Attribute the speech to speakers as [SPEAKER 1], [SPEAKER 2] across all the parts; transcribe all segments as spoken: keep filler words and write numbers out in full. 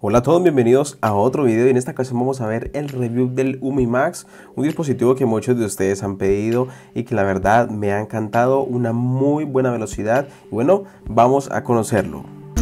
[SPEAKER 1] Hola a todos, bienvenidos a otro video y en esta ocasión vamos a ver el review del UmiMax, un dispositivo que muchos de ustedes han pedido y que la verdad me ha encantado, una muy buena velocidad y bueno, vamos a conocerlo.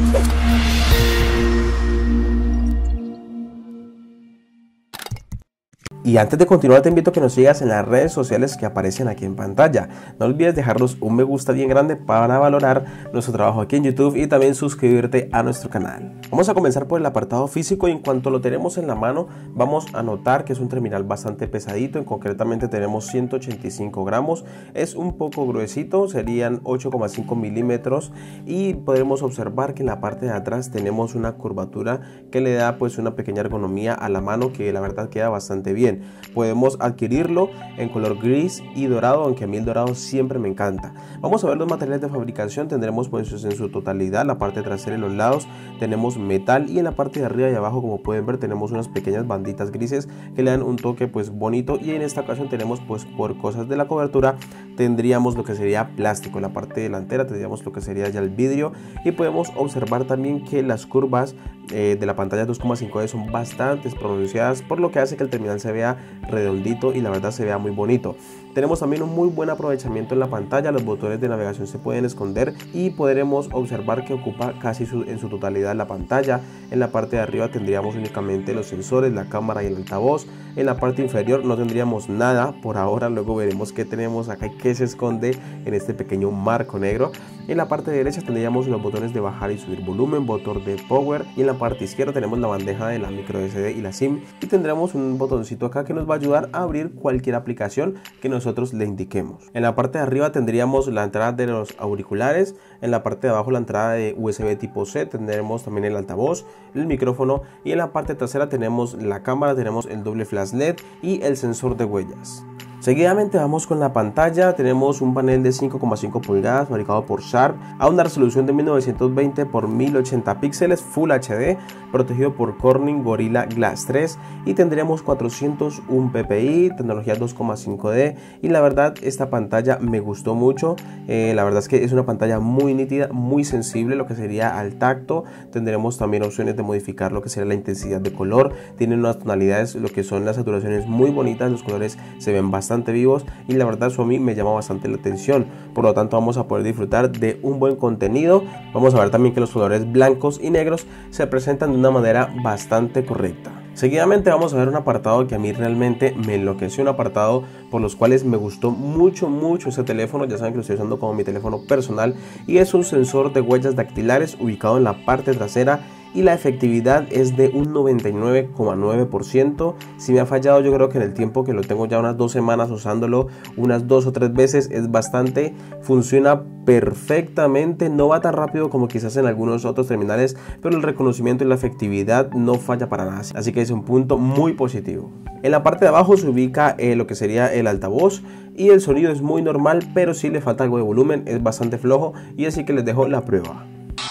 [SPEAKER 1] Y antes de continuar te invito a que nos sigas en las redes sociales que aparecen aquí en pantalla. No olvides dejarnos un me gusta bien grande para valorar nuestro trabajo aquí en YouTube y también suscribirte a nuestro canal. Vamos a comenzar por el apartado físico y en cuanto lo tenemos en la mano vamos a notar que es un terminal bastante pesadito, en concretamente tenemos ciento ochenta y cinco gramos, es un poco gruesito, serían ocho coma cinco milímetros y podremos observar que en la parte de atrás tenemos una curvatura que le da pues una pequeña ergonomía a la mano que la verdad queda bastante bien. Podemos adquirirlo en color gris y dorado, aunque a mí el dorado siempre me encanta. Vamos a ver los materiales de fabricación. Tendremos pues en su totalidad la parte trasera y los lados tenemos metal y en la parte de arriba y abajo, como pueden ver, tenemos unas pequeñas banditas grises que le dan un toque pues bonito, y en esta ocasión tenemos pues por cosas de la cobertura tendríamos lo que sería plástico. En la parte delantera tendríamos lo que sería ya el vidrio y podemos observar también que las curvas eh, de la pantalla dos coma cinco D son bastante pronunciadas, por lo que hace que el terminal se vea redondito y la verdad se vea muy bonito. Tenemos también un muy buen aprovechamiento en la pantalla, los botones de navegación se pueden esconder y podremos observar que ocupa casi su, en su totalidad la pantalla. En la parte de arriba tendríamos únicamente los sensores, la cámara y el altavoz. En la parte inferior no tendríamos nada por ahora, luego veremos qué tenemos acá y qué se esconde en este pequeño marco negro. En la parte derecha tendríamos los botones de bajar y subir volumen, botón de power, y en la parte izquierda tenemos la bandeja de la micro S D y la SIM, y tendremos un botoncito acá que nos va a ayudar a abrir cualquier aplicación que nosotros le indiquemos. En la parte de arriba tendríamos la entrada de los auriculares, en la parte de abajo la entrada de U S B tipo C, tendremos también el altavoz, el micrófono, y en la parte trasera tenemos la cámara, tenemos el doble flash L E D y el sensor de huellas. Seguidamente vamos con la pantalla. Tenemos un panel de cinco coma cinco pulgadas fabricado por Sharp a una resolución de mil novecientos veinte por mil ochenta píxeles Full H D, protegido por Corning Gorilla Glass tres, y tendremos cuatrocientos uno P P I, tecnología dos coma cinco D, y la verdad esta pantalla me gustó mucho. Eh, la verdad es que es una pantalla muy nítida, muy sensible lo que sería al tacto. Tendremos también opciones de modificar lo que sería la intensidad de color, tienen unas tonalidades, lo que son las saturaciones muy bonitas, los colores se ven bastante vivos y la verdad eso a mí me llama bastante la atención. Por lo tanto vamos a poder disfrutar de un buen contenido. Vamos a ver también que los colores blancos y negros se presentan de una manera bastante correcta. Seguidamente vamos a ver un apartado que a mí realmente me enloqueció, un apartado por los cuales me gustó mucho mucho este teléfono. Ya saben que lo estoy usando como mi teléfono personal y es un sensor de huellas dactilares ubicado en la parte trasera y la efectividad es de un noventa y nueve coma nueve por ciento. Si me ha fallado, yo creo que en el tiempo que lo tengo ya unas dos semanas usándolo, unas dos o tres veces, es bastante, funciona perfectamente, no va tan rápido como quizás en algunos otros terminales, pero el reconocimiento y la efectividad no falla para nada, así que es un punto muy positivo. En la parte de abajo se ubica eh, lo que sería el altavoz y el sonido es muy normal, pero sí le falta algo de volumen, es bastante flojo, y así que les dejo la prueba.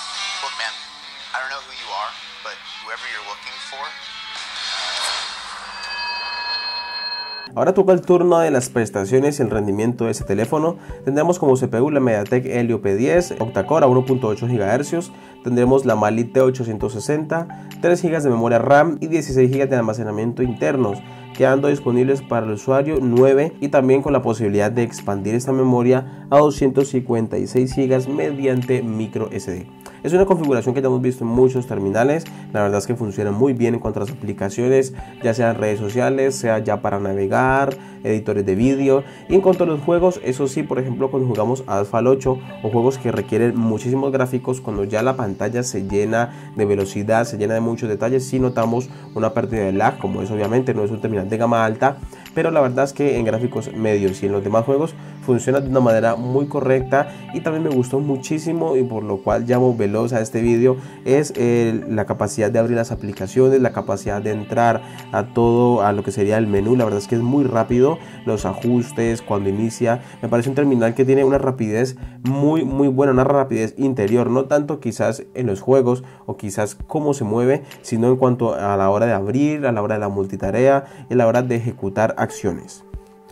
[SPEAKER 1] Ahora toca el turno de las prestaciones y el rendimiento de ese teléfono. Tendremos como C P U la MediaTek Helio P diez, octa-core a uno punto ocho gigahercios, tendremos la Mali T ochocientos sesenta, tres gigas de memoria RAM y dieciséis gigas de almacenamiento internos, quedando disponibles para el usuario nueve, y también con la posibilidad de expandir esta memoria a doscientos cincuenta y seis gigas mediante micro S D. Es una configuración que ya hemos visto en muchos terminales, la verdad es que funciona muy bien en cuanto a las aplicaciones, ya sean redes sociales, sea ya para navegar, editores de vídeo, y en cuanto a los juegos, eso sí, por ejemplo cuando jugamos Asphalt ocho o juegos que requieren muchísimos gráficos, cuando ya la pantalla se llena de velocidad, se llena de muchos detalles, sí notamos una pérdida de lag, como es obviamente no es un terminal de gama alta, pero la verdad es que en gráficos medios y en los demás juegos funciona de una manera muy correcta. Y también me gustó muchísimo, y por lo cual llamo veloz a este vídeo, es eh, la capacidad de abrir las aplicaciones, la capacidad de entrar a todo, a lo que sería el menú. La verdad es que es muy rápido, los ajustes cuando inicia, me parece un terminal que tiene una rapidez muy muy buena, una rapidez interior, no tanto quizás en los juegos o quizás cómo se mueve, sino en cuanto a la hora de abrir, a la hora de la multitarea y a la hora de ejecutar acciones.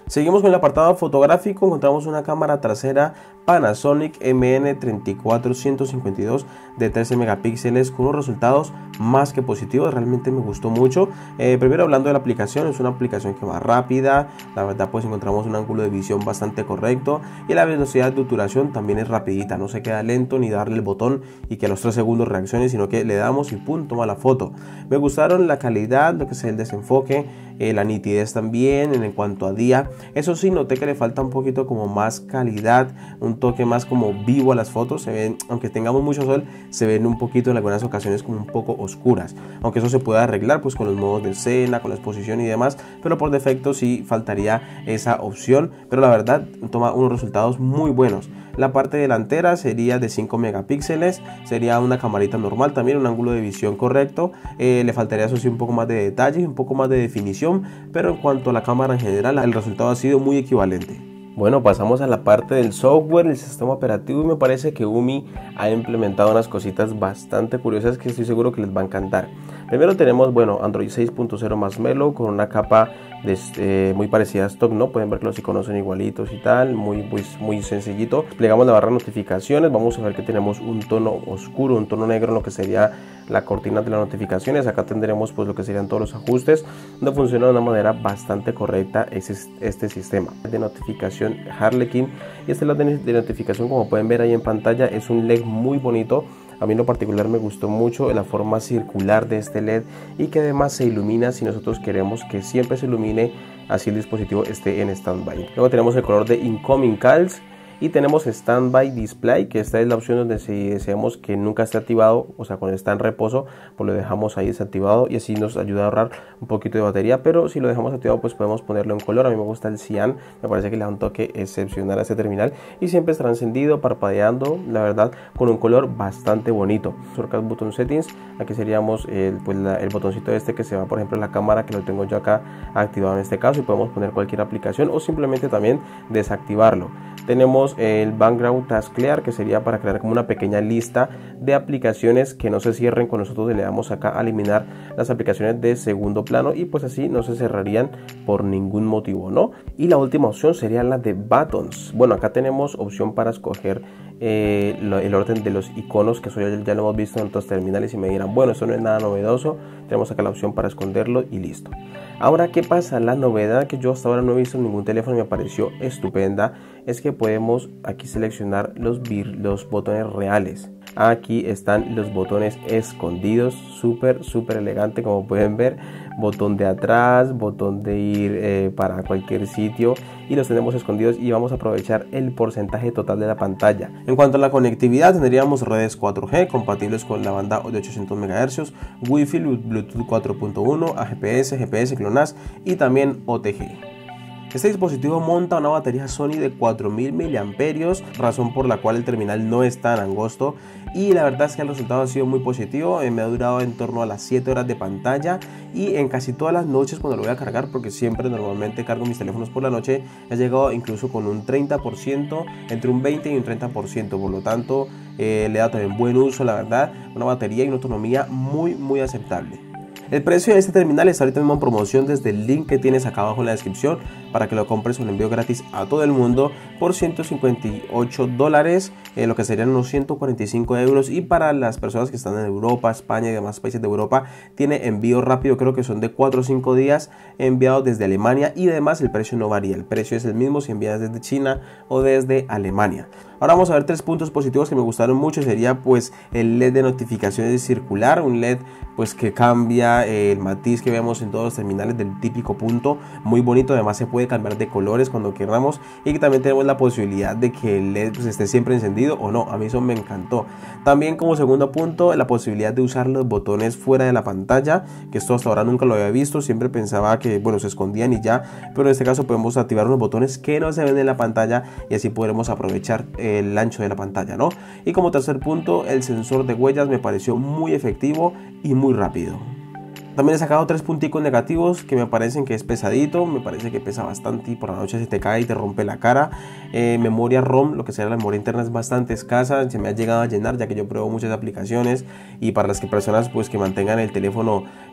[SPEAKER 1] Seguimos con el apartado fotográfico. Encontramos una cámara trasera Panasonic M N treinta y cuatro ciento cincuenta y dos de trece megapíxeles con unos resultados más que positivos. Realmente me gustó mucho. Eh, primero hablando de la aplicación, es una aplicación que va rápida. La verdad pues encontramos un ángulo de visión bastante correcto y la velocidad de obturación también es rapidita. No se queda lento ni darle el botón y que a los tres segundos reaccione, sino que le damos y pum, toma la foto. Me gustaron la calidad, lo que es el desenfoque, eh, la nitidez también en cuanto a día. Eso sí, noté que le falta un poquito como más calidad, un toque más como vivo a las fotos. Se ven, aunque tengamos mucho sol, se ven un poquito en algunas ocasiones como un poco oscuras. Aunque eso se puede arreglar pues con los modos de escena, con la exposición y demás, pero por defecto sí faltaría esa opción. Pero la verdad toma unos resultados muy buenos. La parte delantera sería de cinco megapíxeles, sería una camarita normal, también un ángulo de visión correcto. Eh, le faltaría eso sí un poco más de detalle y un poco más de definición, pero en cuanto a la cámara en general, el resultado ha sido muy equivalente. Bueno, pasamos a la parte del software, el sistema operativo, y me parece que Umi ha implementado unas cositas bastante curiosas que estoy seguro que les va a encantar. Primero tenemos, bueno, Android seis punto cero Marshmallow con una capa de, eh, muy parecida a stock, ¿no? Pueden ver que los iconos son igualitos y tal, muy, muy, muy sencillito. Desplegamos la barra de notificaciones, vamos a ver que tenemos un tono oscuro, un tono negro en lo que sería la cortina de las notificaciones. Acá tendremos pues lo que serían todos los ajustes, donde funciona de una manera bastante correcta este, este sistema de notificación Harlequin. Y este lado de notificación, como pueden ver ahí en pantalla, es un L E D muy bonito. A mí en lo particular me gustó mucho la forma circular de este L E D y que además se ilumina si nosotros queremos que siempre se ilumine, así el dispositivo esté en standby. Luego tenemos el color de Incoming Calls y tenemos Standby Display, que esta es la opción donde si deseamos que nunca esté activado, o sea cuando está en reposo, pues lo dejamos ahí desactivado y así nos ayuda a ahorrar un poquito de batería. Pero si lo dejamos activado pues podemos ponerlo en color. A mí me gusta el cian, me parece que le da un toque excepcional a este terminal y siempre estará encendido, parpadeando, la verdad con un color bastante bonito. Shortcut Button Settings, aquí seríamos el, pues la, el botoncito este que se va por ejemplo en la cámara, que lo tengo yo acá activado en este caso, y podemos poner cualquier aplicación o simplemente también desactivarlo. Tenemos el Background Task Clear, que sería para crear como una pequeña lista de aplicaciones que no se cierren cuando nosotros le damos acá a eliminar las aplicaciones de segundo plano, y pues así no se cerrarían por ningún motivo, ¿no? Y la última opción sería la de Buttons. Bueno, acá tenemos opción para escoger eh, lo, el orden de los iconos, que eso ya, ya lo hemos visto en otros terminales y me dirán, bueno, eso no es nada novedoso. Tenemos acá la opción para esconderlo y listo. Ahora, ¿qué pasa? La novedad que yo hasta ahora no he visto en ningún teléfono y me pareció estupenda es que podemos aquí seleccionar los, los botones reales. Aquí están los botones escondidos, súper súper elegante, como pueden ver. Botón de atrás, botón de ir eh, para cualquier sitio, y los tenemos escondidos y vamos a aprovechar el porcentaje total de la pantalla. En cuanto a la conectividad, tendríamos redes cuatro G compatibles con la banda de ochocientos megahercios, Wi-Fi, Bluetooth cuatro punto uno, A G P S, G P S, GLONASS y también O T G. Este dispositivo monta una batería Sony de cuatro mil miliamperios hora, razón por la cual el terminal no es tan angosto, y la verdad es que el resultado ha sido muy positivo. Eh, me ha durado en torno a las siete horas de pantalla, y en casi todas las noches cuando lo voy a cargar, porque siempre normalmente cargo mis teléfonos por la noche, he llegado incluso con un treinta por ciento, entre un veinte y un treinta por ciento, por lo tanto eh, le da también buen uso, la verdad, una batería y una autonomía muy muy aceptable. El precio de este terminal está ahorita mismo en promoción desde el link que tienes acá abajo en la descripción para que lo compres con envío gratis a todo el mundo por ciento cincuenta y ocho dólares, eh, lo que serían unos ciento cuarenta y cinco euros, y para las personas que están en Europa, España y demás países de Europa tiene envío rápido, creo que son de cuatro o cinco días enviados desde Alemania, y además el precio no varía, el precio es el mismo si envías desde China o desde Alemania. Ahora vamos a ver tres puntos positivos que me gustaron mucho. Sería pues el L E D de notificaciones circular, un L E D pues que cambia eh, el matiz que vemos en todos los terminales del típico punto, muy bonito. Además se puede cambiar de colores cuando queramos, y que también tenemos la posibilidad de que el L E D pues, esté siempre encendido o no. A mí eso me encantó. También como segundo punto, la posibilidad de usar los botones fuera de la pantalla, que esto hasta ahora nunca lo había visto. Siempre pensaba que bueno, se escondían y ya, pero en este caso podemos activar unos botones que no se ven en la pantalla y así podremos aprovechar el ancho de la pantalla, ¿no? Y como tercer punto, el sensor de huellas me pareció muy efectivo y muy rápido. También he sacado tres punticos negativos que me parecen que es pesadito, me parece que pesa bastante y por la noche se te cae y te rompe la cara. Eh, memoria ROM, lo que sea la memoria interna, es bastante escasa, se me ha llegado a llenar ya que yo pruebo muchas aplicaciones, y para las que personas pues que mantengan el teléfono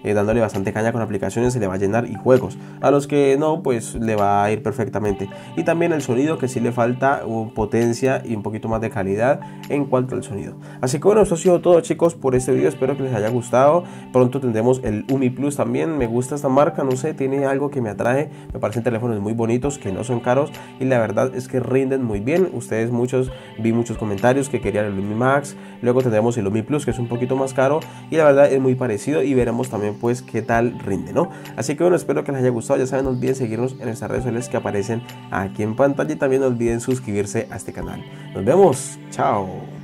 [SPEAKER 1] eh, dándole bastante caña con aplicaciones, se le va a llenar, y juegos. A los que no, pues le va a ir perfectamente. Y también el sonido, que sí le falta uh, potencia y un poquito más de calidad en cuanto al sonido. Así que bueno, eso ha sido todo, chicos, por este video. Espero que les haya gustado. Pronto tendremos el Umi Plus también. Me gusta esta marca, no sé, tiene algo que me atrae. Me parecen teléfonos muy bonitos, que no son caros, y la verdad es que rinden muy bien. Ustedes muchos, vi muchos comentarios que querían el Umi Max. Luego tendremos el Umi Plus, que es un poquito más caro, y la verdad es muy parecido, y veremos también pues qué tal rinde, ¿no? Así que bueno, espero que les haya gustado. Ya saben, no olviden seguirnos en nuestras redes sociales que aparecen aquí en pantalla, y también no olviden suscribirse a este canal. Nos vemos, chao.